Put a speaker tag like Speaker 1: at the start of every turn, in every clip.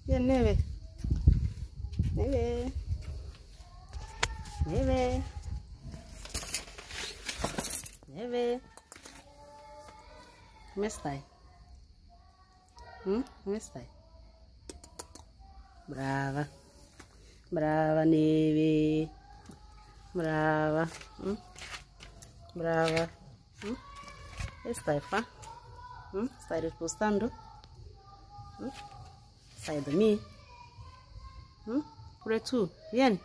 Speaker 1: Bien, Neve. Neve. Neve. Neve. Come stai? Come stai? Brava. Brava, Neve. Brava. Brava. E stai fa? Stai riposando? Stai a dormire? Pure tu, vieni.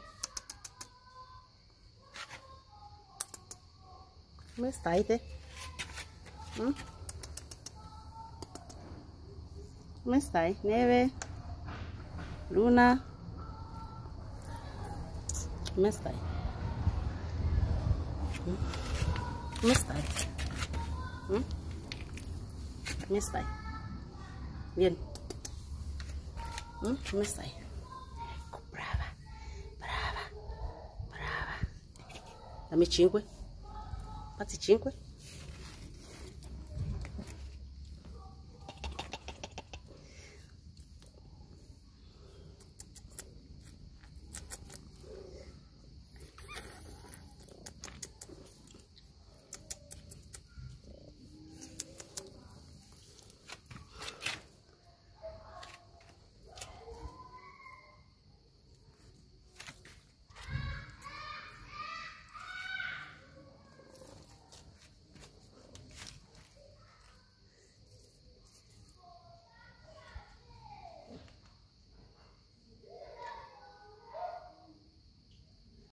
Speaker 1: Come stai te? Come stai? Neve? Luna? Come stai? Come stai? Come stai? Vieni. Come stai? Ecco, brava. Brava. Brava. Dammi 5. Fatti 5.